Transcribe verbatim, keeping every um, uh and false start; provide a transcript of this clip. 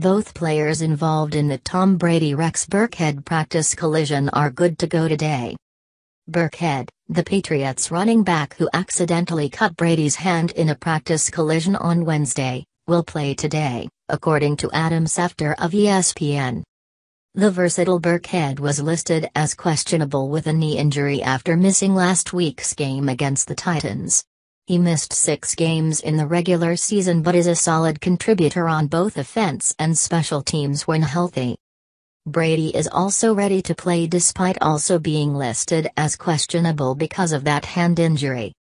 Both players involved in the Tom Brady-Rex Burkhead practice collision are good to go today. Burkhead, the Patriots running back who accidentally cut Brady's hand in a practice collision on Wednesday, will play today, according to Adam Schefter of E S P N. The versatile Burkhead was listed as questionable with a knee injury after missing last week's game against the Titans. He missed six games in the regular season but is a solid contributor on both offense and special teams when healthy. Brady is also ready to play despite also being listed as questionable because of that hand injury.